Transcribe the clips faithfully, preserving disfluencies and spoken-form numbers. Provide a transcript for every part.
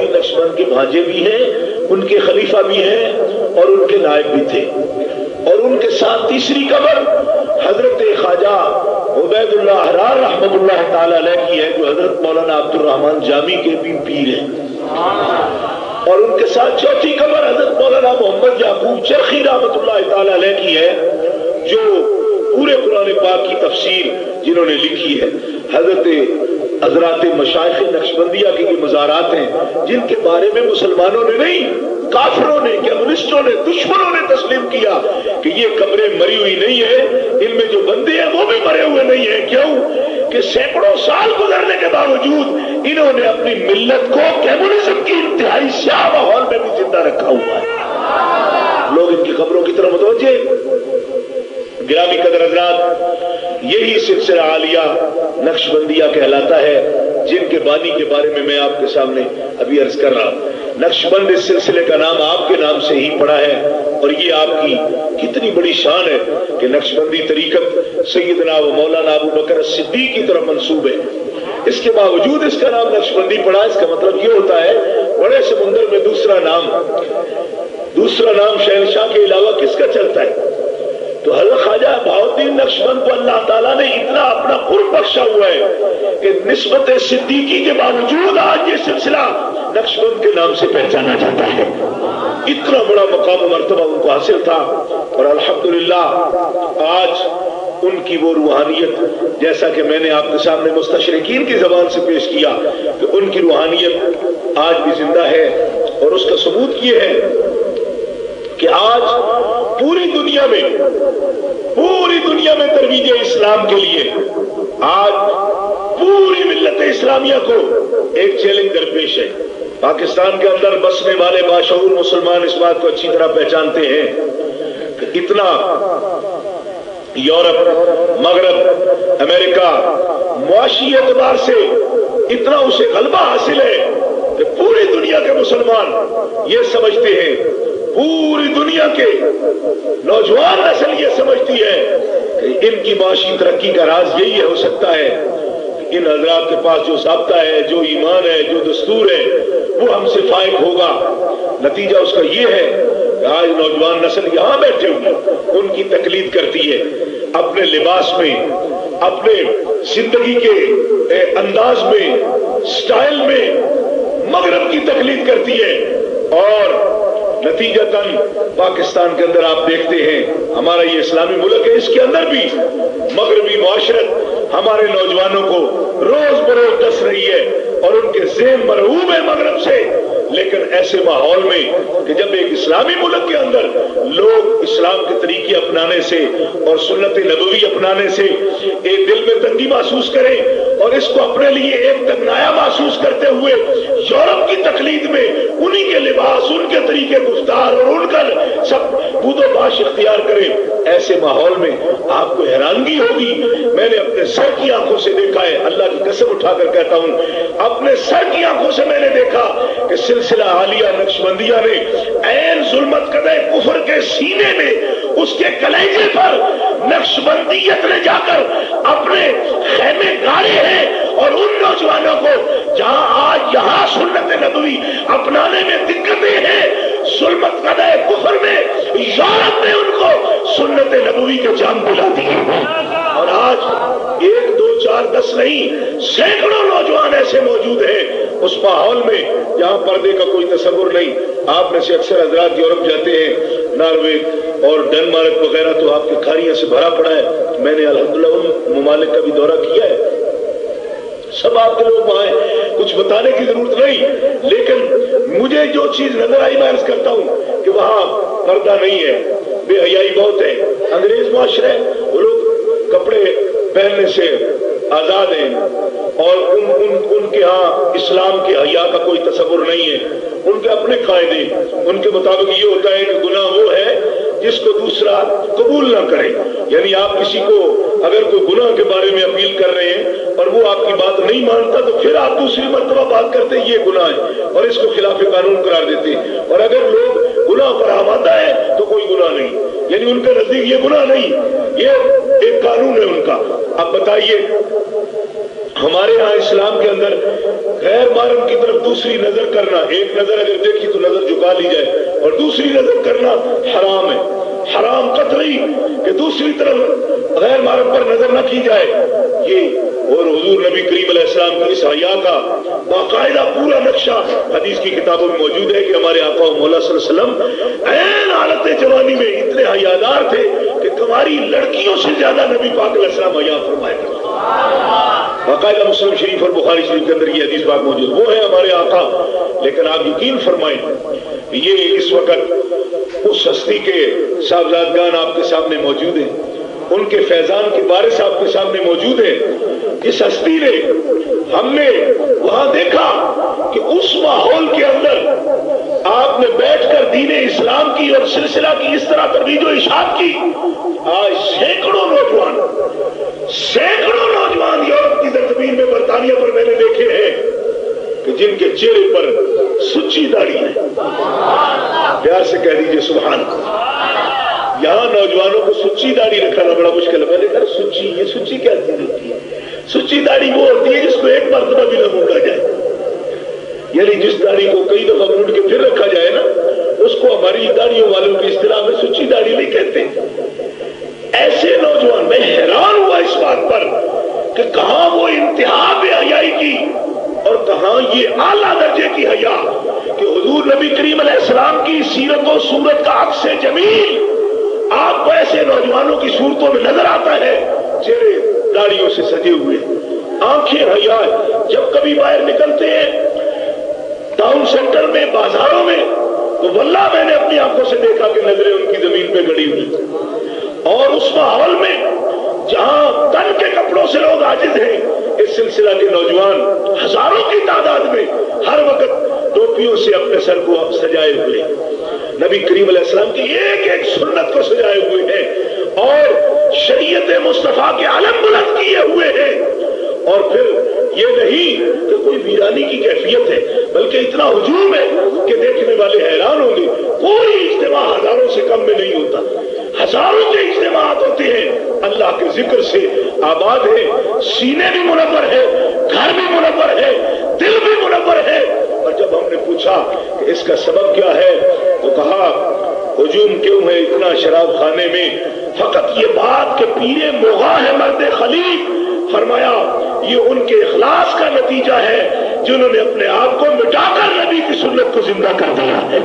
بہاؤالدین نقشبند کے بھانجے بھی ہیں، ان کے خلیفہ بھی ہیں اور ان کے نائب بھی تھے. اور ان کے ساتھ تیسری قبر حضرت خواجہ عبید اللہ احرار رحمۃ اللہ تعالی علیہ کی ہے، جو حضرت مولانا عبد الرحمن جامی کے بھی پیر ہیں. اور ان کے ساتھ چوتھی قبر حضرت مولانا محمد یعقوب چرخی رحمۃ اللہ تعالی علیہ کی ہے، جو پورے قرآن پاک کی تفسیر جنہوں نے لکھی ہے. حضرت حضرات مشائخ نقشبندیہ کے یہ مزارات ہیں جن کے بارے میں مسلمانوں نے نہیں، کافروں نے، کمیونسٹوں نے، دشمنوں نے تسلیم کیا کہ یہ قبریں مری ہوئی نہیں ہے، ان میں جو بندے ہیں وہ بھی مرے ہوئے نہیں ہیں. کیوں کہ سینکڑوں سال گزرنے کے باوجود انہوں نے اپنی ملت کو کمیونزم کی انتہائی سیاہ ماحول میں بھی زندہ رکھا ہوا ہے. لوگ ان کی قبروں کی طرف متوجہ. گرامی قدر حضرات، یہی سلسلہ عالیہ نقشبندیہ کہلاتا ہے جن کے بانی کے بارے میں میں آپ کے سامنے ابھی عرض کر رہا ہوں. نقشبند اس سلسلے کا نام آپ کے نام سے ہی پڑا ہے، اور یہ آپ کی کتنی بڑی شان ہے کہ نقشبندی طریقت سیدنا و مولانا ابو بکر صدیق کی طرف منسوب ہے. اس کے باوجود اس کا نام نقشبندی پڑا. اس کا مطلب یہ ہوتا ہے بڑے سمندر میں دوسرا نام دوسرا نام شہنشاہ کے علاوہ کس کا چلتا ہے؟ تو حضرت خواجہ بہاؤالدین نقشبند کو اللہ تعالیٰ نے اتنا اپنا قرب بخشا ہوا ہے کہ نسبت صدیقی کے باوجود آج یہ سلسلہ نقشبند کے نام سے پہچانا جاتا ہے. اتنا بڑا مقام و مرتبہ ان کو حاصل تھا. اور الحمدللہ آج ان کی وہ روحانیت، جیسا کہ میں نے آپ کے سامنے مستشرقین کی زبان سے پیش کیا کہ ان کی روحانیت آج بھی زندہ ہے. اور اس کا ثبوت یہ ہے کہ آج پوری دنیا میں پوری دنیا میں ترویج اسلام کے لیے آج پوری ملت اسلامیہ کو ایک چیلنج درپیش ہے. پاکستان کے اندر بسنے والے باشعور مسلمان اس بات کو اچھی طرح پہچانتے ہیں کہ اتنا یورپ، مغرب، امریکہ معاشی اعتبار سے اتنا اسے غلبہ حاصل ہے کہ پوری دنیا کے مسلمان یہ سمجھتے ہیں، پوری دنیا کے نوجوان نسل یہ سمجھتی ہے کہ ان کی معاشی ترقی کا راز یہی ہے. ہو سکتا ہے کہ ان حضرات کے پاس جو ضابطہ ہے، جو ایمان ہے، جو دستور ہے، وہ ہم سے فائق ہوگا. نتیجہ اس کا یہ ہے کہ آج نوجوان نسل یہاں بیٹھے ہوئے ان کی تقلید کرتی ہے، اپنے لباس میں، اپنے زندگی کے انداز میں، سٹائل میں مغرب کی تقلید کرتی ہے. اور نتیجتاً پاکستان کے اندر آپ دیکھتے ہیں، ہمارا یہ اسلامی ملک ہے، اس کے اندر بھی مغربی معاشرت ہمارے نوجوانوں کو روز بروز ڈس رہی ہے اور ان کے ذہن مرعوب ہے مغرب سے. لیکن ایسے ماحول میں کہ جب ایک اسلامی ملک کے اندر لوگ اسلام کے طریقے اپنانے سے اور سنت نبوی اپنانے سے ایک دل میں تنگی محسوس کریں اور اس کو اپنے لیے ایک تنگنایا محسوس کرتے ہوئے یورپ کی تقلید میں انہی کے لباس، ان کے طریقے گفتار اور ان کا سب بود و باش اختیار کریں، ایسے ماحول میں آپ کو حیرانگی ہوگی. میں نے اپنے سر کی آنکھوں سے دیکھا ہے، اللہ کی قسم اٹھا کر کہتا ہوں، اپنے سر کی آنکھوں سے میں نے دیکھا کہ سلسلہ عالیہ نقشبندیہ نے عین ظلمت قدح کفر کے سینے میں اس کے کلیجے پر نقشبندیت نے جا کر اپنے خیمے گاڑے ہیں. اور ان نوجوانوں کو جہاں آج یہاں سنت نبوی اپنانے میں دقتیں ہیں، ظلمت قدح کفر میں یورپ نے ان کو سنت نبوی کے جام دلا دیے. اور آج ایک دو چار دس نہیں، سینکڑوں نوجوان ایسے موجود ہیں اس ماحول میں جہاں پردے کا کوئی تصور نہیں. آپ میں سے اکثر حضرات یورپ جاتے ہیں، ناروے اور ڈنمارک وغیرہ، تو آپ کے کھاریوں سے بھرا پڑا ہے. میں نے الحمدللہ ان ممالک کا بھی دورہ کیا ہے، سب آپ کے لوگ وہاں ہیں، کچھ بتانے کی ضرورت نہیں. لیکن مجھے جو چیز نظر آئی میں عرض کرتا ہوں کہ وہاں پردہ نہیں ہے، بے حیائی بہت ہے، انگریز معاشرہ ہے، وہ لوگ کپڑے پہننے سے آزاد ہیں اور ان, ان, ان کے ہاں اسلام کے حیا کا کوئی تصور نہیں ہے. ان کے اپنے قاعدے، ان کے مطابق یہ ہوتا ہے کہ گناہ وہ ہے جس کو دوسرا قبول نہ کرے. یعنی آپ کسی کو اگر کوئی گناہ کے بارے میں اپیل کر رہے ہیں اور وہ آپ کی بات نہیں مانتا تو پھر آپ دوسری مرتبہ بات کرتے ہیں یہ گناہ ہے اور اس کو خلاف قانون قرار دیتے ہیں. اور اگر لوگ گناہ پر آمادہ ہے تو کوئی گناہ نہیں، یعنی ان کے نزدیک یہ گناہ نہیں، یہ ایک قانون ہے ان کا۔ اب بتائیے ہمارے ہاں اسلام کے اندر غیر محرم کی طرف دوسری نظر کرنا، ایک نظر اگر دیکھی تو نظر جھکا لی جائے، اور دوسری نظر کرنا حرام ہے، حرام قطعی کہ دوسری طرف غیر محرم پر نظر نہ کی جائے یہ۔ اور حضور نبی کریم علیہ السلام کا اس حیا کا باقاعدہ پورا نقشہ حدیث کی کتابوں میں موجود ہے کہ ہمارے آقا و مولا صلی اللہ علیہ وسلم عین حالت جوانی میں اتنے حیادار تھے کہ کماری لڑکیوں سے زیادہ نبی پاک علیہ السلام حیا فرمایا کرتے تھے۔ باقاعدہ مسلم شریف اور بخاری شریف کے اندر یہ حدیث پاک موجود، وہ ہے ہمارے آقا۔ لیکن آپ یقین فرمائیں یہ اس وقت اس ہستی کے صاحبزادگان آپ کے سامنے موجود ہیں، ان کے فیضان کے وارث آپ کے سامنے موجود ہیں۔ اس ہستی نے، ہم نے وہاں دیکھا کہ اس ماحول کے اندر آپ نے بیٹھ کر دین اسلام کی اور سلسلہ کی اس طرح ترویج و اشاعت کی۔ آج سینکڑوں نوجوان سینکڑوں نوجوان یورپ کی سرزمین میں برطانیہ پر میں نے دیکھے ہیں کہ جن کے چہرے پر سچی داڑھی ہے، پیار سے کہہ دیجئے سبحان اللہ۔ یہاں نوجوانوں کو سچی داڑھی رکھنا بڑا مشکل ہے۔ میں نے کہا سچی، یہ سچی کیا چیز ہوتی ہے؟ سچی داڑھی وہ ہوتی ہے جس کو ایک مرتبہ بھی نہ مونڈا جائے، یعنی جس داڑھی کو کئی دفعہ مونڈ کے پھر رکھا جائے نا، اس کو ہماری داڑھیوں والوں کی اصطلاح میں سچی داڑھی نہیں کہتے۔ ایسے نوجوان، میں حیران ہوا اس بات پر کہ کہاں وہ انتہا بے حیائی کی اور کہاں یہ اعلیٰ درجے کی حیا کہ حضور نبی کریم علیہ السلام کی سیرت و صورت کا عکس جمیل آپ کو ایسے نوجوانوں کی صورتوں میں نظر آتا ہے، چہرے داڑھیوں سے سجے ہوئے، آنکھیں حیا، جب کبھی باہر نکلتے ہیں ٹاؤن سینٹر میں، بازاروں میں، تو واللہ میں نے اپنی آنکھوں سے دیکھا کہ نظریں ان کی زمین پہ گڑی ہوئی۔ اور اس ماحول میں جہاں تن کے کپڑوں سے لوگ عاجز ہیں، اس سلسلہ کے نوجوان ہزاروں کی تعداد میں ہر وقت ٹوپیوں سے اپنے سر کو سجائے ہوئے، نبی کریم علیہ السلام کی ایک ایک سنت کو سجائے ہوئے ہیں اور شریعت مصطفیٰ کے علم بلند کیے ہوئے ہیں۔ اور پھر یہ نہیں کہ کوئی ویرانی کی کیفیت ہے، بلکہ اتنا ہجوم ہے کہ دیکھنے والے حیران ہوں گے۔ کوئی اجتماع ہزاروں سے کم میں نہیں ہوتا، ہزاروں کے اجتماعات ہوتے ہیں، اللہ کے ذکر سے آباد ہے، سینے بھی منور ہے، گھر بھی منور ہے، دل بھی منور ہے۔ اور جب ہم نے پوچھا کہ اس کا سبب کیا ہے تو کہا ہجوم کیوں ہے اتنا شراب خانے میں؟ فقط یہ بات کہ پیرے مغاں ہے مرد خلیق، فرمایا یہ ان کے اخلاص کا نتیجہ ہے جنہوں نے اپنے آپ کو مٹا کر نبی کی سنت کو زندہ کر دیا ہے۔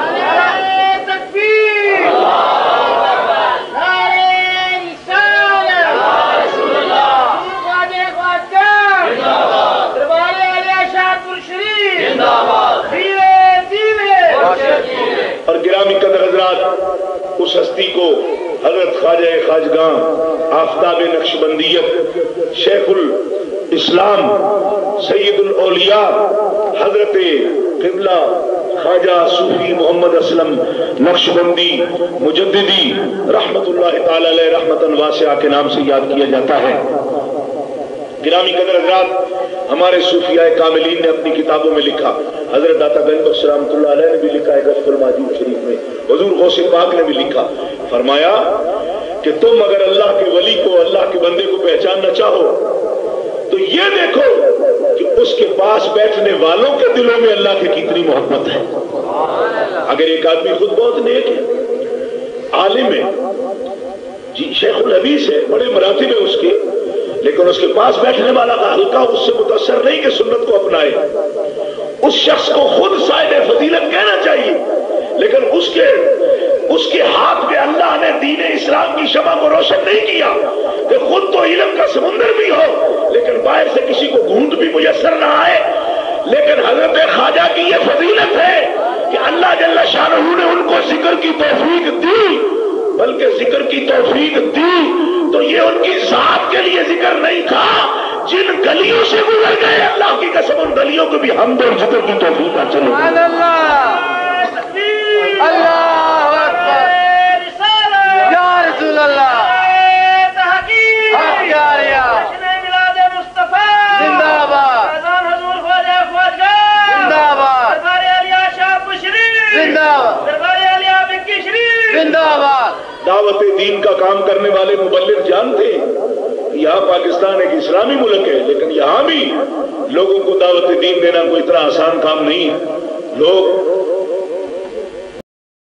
اور گرامی قدر حضرات، اس ہستی کو حضرت خواجہ خواجگاں آفتاب نقشبندیت شیخ الاسلام سید الاولیاء حضرت قبلہ خواجہ صوفی محمد اسلم نقشبندی مجددی رحمت اللہ تعالی علیہ رحمتاً واسعہ کے نام سے یاد کیا جاتا ہے۔ گرامی قدر حضرات، ہمارے صوفیاء کاملین نے اپنی کتابوں میں لکھا، حضرت داتا گنج بخش رحمۃ اللہ علیہ نے بھی لکھا ہے غسق الماجود شریف میں، حضور غوث پاک نے بھی لکھا، فرمایا کہ تم اگر اللہ کے ولی کو، اللہ کے بندے کو پہچاننا چاہو تو یہ دیکھو کہ اس کے پاس بیٹھنے والوں کے دلوں میں اللہ کی کتنی محبت ہے۔ اگر ایک آدمی خود بہت نیک ہے، عالم ہے، جی شیخ الحدیث ہے، بڑے مراتب ہیں اس کے، لیکن اس کے پاس بیٹھنے والا کا حلقہ اس سے متاثر نہیں کہ سنت کو اپنائے، اس شخص کو خود صاحب فضیلت کہنا چاہیے، لیکن اس کے اس کے ہاتھ میں اللہ نے دین اسلام کی شمع کو روشن نہیں کیا کہ خود تو علم کا سمندر بھی ہو لیکن باہر سے کسی کو گھونٹ بھی میسر نہ آئے۔ لیکن حضرت خواجہ کی یہ فضیلت ہے کہ اللہ جل شانہ نے ان کو ذکر کی توفیق دی، بلکہ ذکر کی توفیق دی تو یہ ان کی ذات کے لیے ذکر نہیں تھا، جن گلیوں سے گزر گئے اللہ کی قسم ان گلیوں کو بھی حمد اور ذکر کی توفیق کا چلو اللہ اکبر یا رسول اللہ زندہ باد زندہ باد زندہ باد दावत दीन का काम करने वाले मुबल्लिग जानते हैं कि यहाँ पाकिस्तान एक इस्लामी मुल्क है, लेकिन यहाँ भी लोगों को दावत दीन देना कोई इतना आसान काम नहीं है। लोग